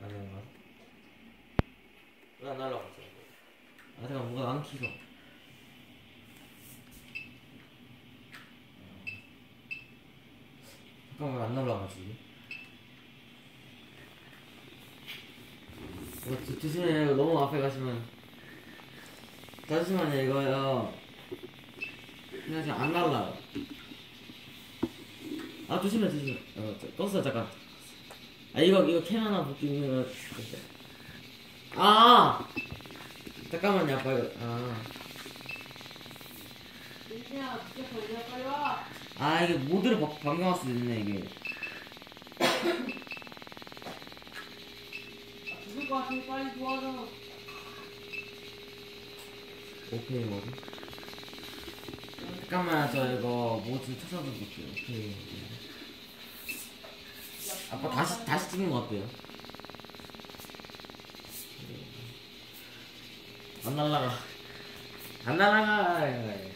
아닌가? 왜 안 날라갔어? 아 잠깐 뭐가 안 키서. 잠깐 왜 안 날라가지? 이거 조심해. 이거 너무 앞에 가시면. 잠시만요 이거요. 그냥 지금 안 날라요. 아 조심해 조심해. 껐어 잠깐. 아 이거 캠 하나 붙이는 거. 아 잠깐만요 아빠 이거. 민지야, 진짜 걸려, 빨리 와. 아 이게 모드를 변경할 수 있네 이게. 죽을 것 같으니 빨리 도와줘. 오케이 모드. 잠깐만 저 이거 모드 찾아서 볼게요. 오케이. 아빠 다시 찍는 거 어때요? 안 날라가. 안 날라가.